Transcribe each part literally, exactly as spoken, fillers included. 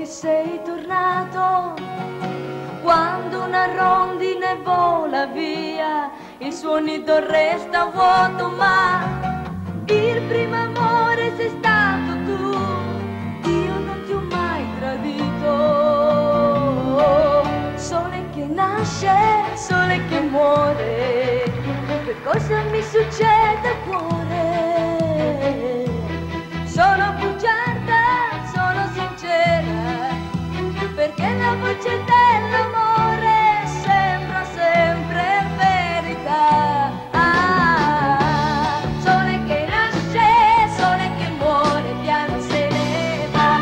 che sei tornato, quando una rondine vola via, il suo nido resta vuoto, ma il primo amore sei stato tu, io non ti ho mai tradito. Sole che nasce, sole che muore, che cosa mi succede al cuore? Sono bugiarda, sono sincera, perché la voce dell'amore sembra sempre verità. Ah, sole che nasce, sole che muore, piano se ne va.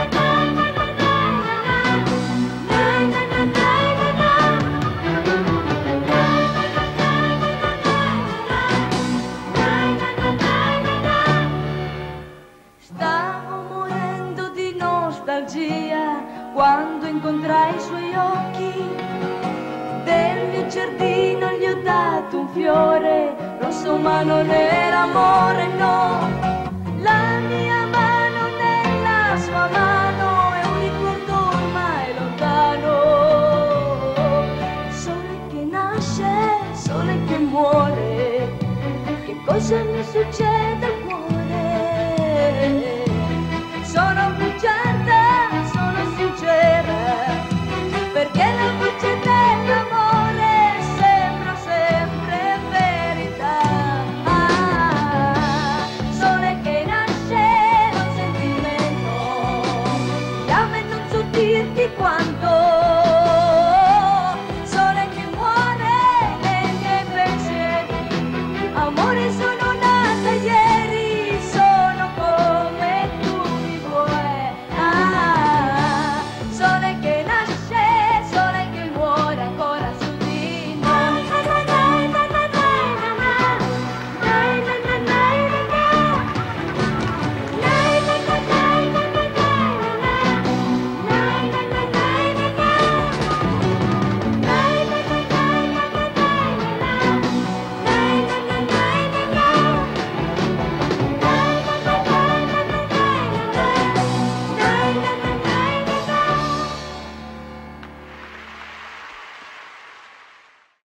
Stavo morendo di nostalgia quando incontrai i suoi occhi. Del mio giardino gli ho dato un fiore rosso, ma non era amore, no. La mia mano nella sua mano è un ricordo ormai lontano. Sole che nasce, sole che muore, che cosa mi succede al cuore?